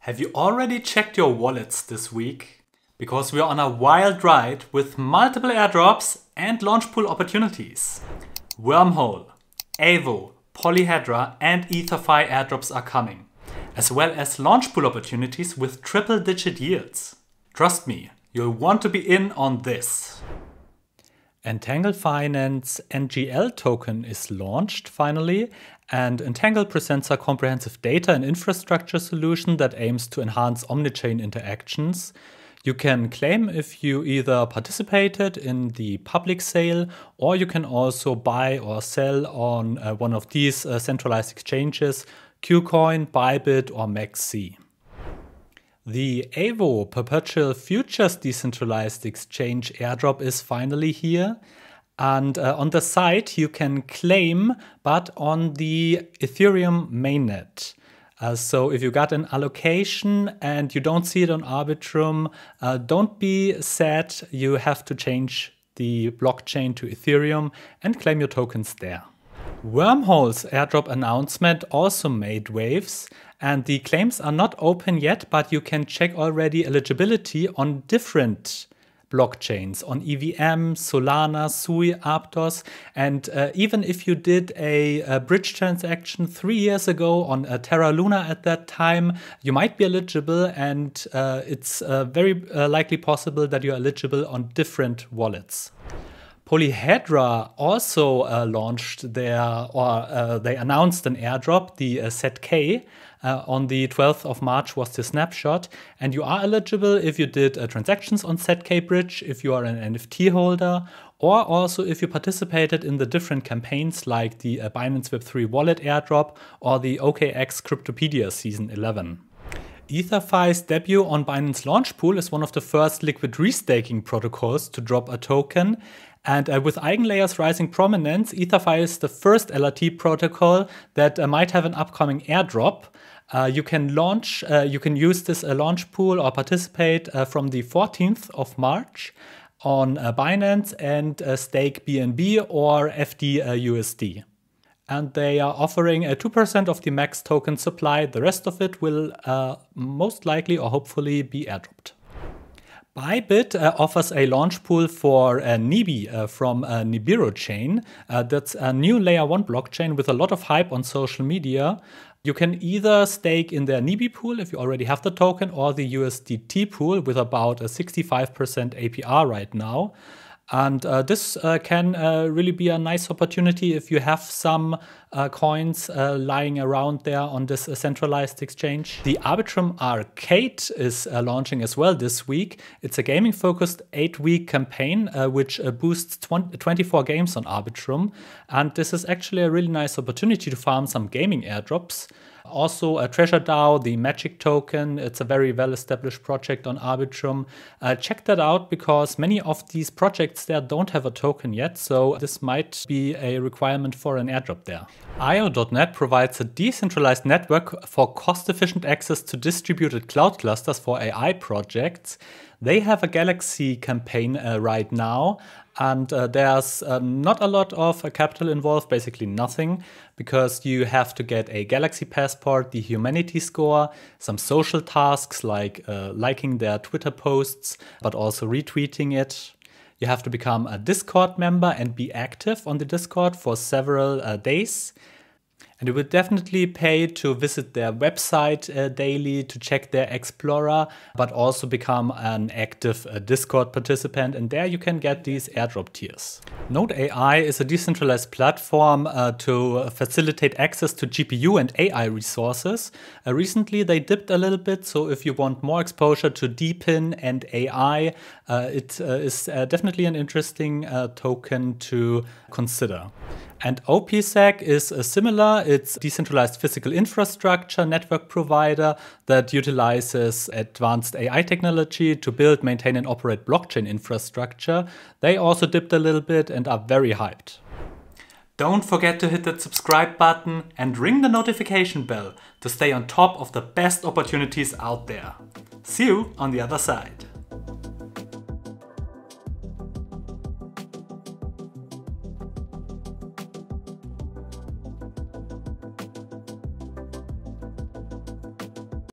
Have you already checked your wallets this week? Because we're on a wild ride with multiple airdrops and launch pool opportunities. Wormhole, Avo, Polyhedra and EtherFi airdrops are coming, as well as launch pool opportunities with triple-digit yields. Trust me, you'll want to be in on this. Entangle Finance NGL token is launched finally, and Entangle presents a comprehensive data and infrastructure solution that aims to enhance omnichain interactions. You can claim if you either participated in the public sale, or you can also buy or sell on one of these centralized exchanges, KuCoin, Bybit or MEXC. The Avo Perpetual Futures Decentralized Exchange airdrop is finally here. And on the site you can claim, but on the Ethereum mainnet. So if you got an allocation and you don't see it on Arbitrum, don't be sad. You have to change the blockchain to Ethereum and claim your tokens there. Wormhole's airdrop announcement also made waves, and the claims are not open yet, but you can check already eligibility on different blockchains, on EVM, Solana, Sui, Aptos, and even if you did a bridge transaction 3 years ago on Terra Luna at that time, you might be eligible, and it's very likely possible that you're eligible on different wallets. Polyhedra also launched they announced an airdrop, the ZK. On the 12th of March was the snapshot, and you are eligible if you did transactions on ZK Bridge, if you are an NFT holder, or also if you participated in the different campaigns like the Binance Web3 Wallet airdrop or the OKX Cryptopedia Season 11. EtherFi's debut on Binance Launch Pool is one of the first liquid restaking protocols to drop a token. And with eigenlayers rising prominence, EtherFi is the first LRT protocol that might have an upcoming airdrop. You can use this launch pool or participate from the 14th of March on Binance and stake BNB or FDUSD. And they are offering 2% of the max token supply. The rest of it will most likely or hopefully be airdropped. Bybit offers a launch pool for Nibi from Nibiru chain. That's a new layer 1 blockchain with a lot of hype on social media. You can either stake in their Nibi pool if you already have the token, or the USDT pool with about a 65% APR right now. And this can really be a nice opportunity if you have some coins lying around there on this centralized exchange. The Arbitrum Arcade is launching as well this week. It's a gaming-focused 8-week campaign which boosts 24 games on Arbitrum. And this is actually a really nice opportunity to farm some gaming airdrops. Also, Treasure DAO, the Magic token, it's a very well-established project on Arbitrum. Check that out because many of these projects there don't have a token yet, so this might be a requirement for an airdrop there. IO.net provides a decentralized network for cost-efficient access to distributed cloud clusters for AI projects. They have a Galaxy campaign right now, and there's not a lot of capital involved, basically nothing, because you have to get a Galaxy passport, the humanity score, some social tasks like liking their Twitter posts, but also retweeting it. You have to become a Discord member and be active on the Discord for several days. And it would definitely pay to visit their website daily, to check their Explorer, but also become an active Discord participant. And there you can get these airdrop tiers. Node AI is a decentralized platform to facilitate access to GPU and AI resources. Recently they dipped a little bit, so if you want more exposure to DeepIn and AI, it is definitely an interesting token to consider. And OPSEC is similar. It's a decentralized physical infrastructure network provider that utilizes advanced AI technology to build, maintain, and operate blockchain infrastructure. They also dipped a little bit and are very hyped. Don't forget to hit that subscribe button and ring the notification bell to stay on top of the best opportunities out there. See you on the other side.